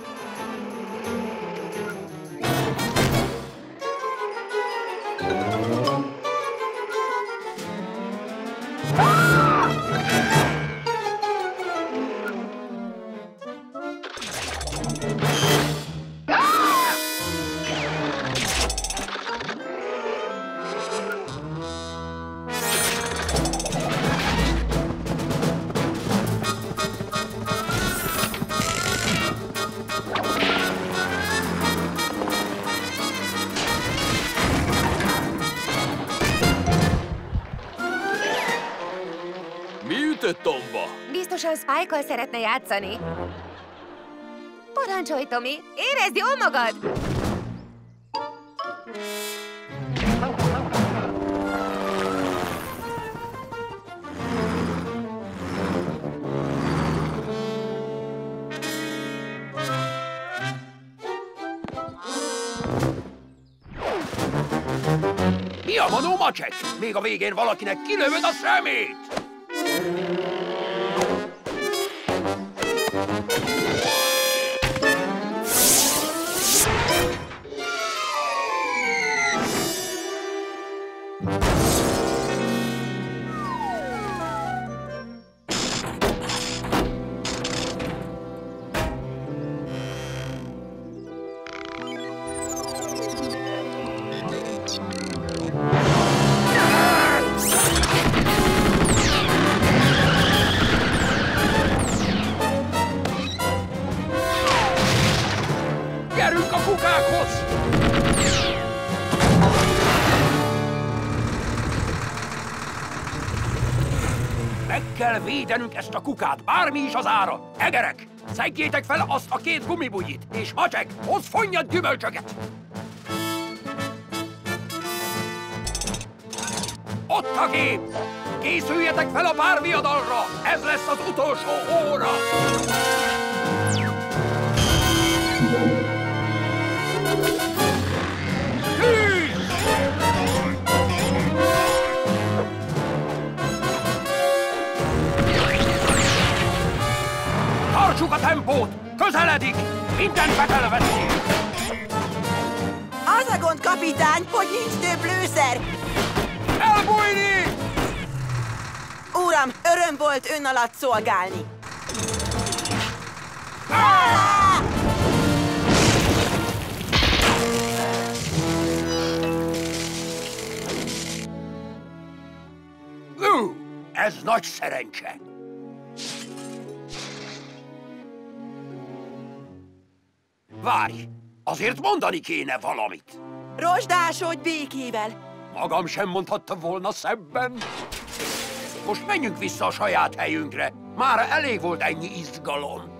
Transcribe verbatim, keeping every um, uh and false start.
Tomba. Biztosan Spike-kal szeretne játszani. Parancsolj, Tommy! Érezd jól magad! Mi a manó, Macsek? Még a végén valakinek kilövöd a szemét! Gyerünk a kukákhoz! Meg kell védenünk ezt a kukát, bármi is az ára! Egerek, szedjétek fel azt a két gumibugyit, és Macsek, hozz fonnyad gyümölcsöket! Ott a gép! Készüljetek fel a párviadalra! Ez lesz az utolsó óra! Tartsuk a tempót! Közeledik! Mindent be kell venni! Az a gond, kapitány, hogy nincs több lőszer! Elbújni! Uram, öröm volt ön alatt szolgálni! Ú, ez nagy szerencse! Várj! Azért mondani kéne valamit! Rozsdásodj békével! Magam sem mondhatta volna szebben. Most menjünk vissza a saját helyünkre. Mára elég volt ennyi izgalom.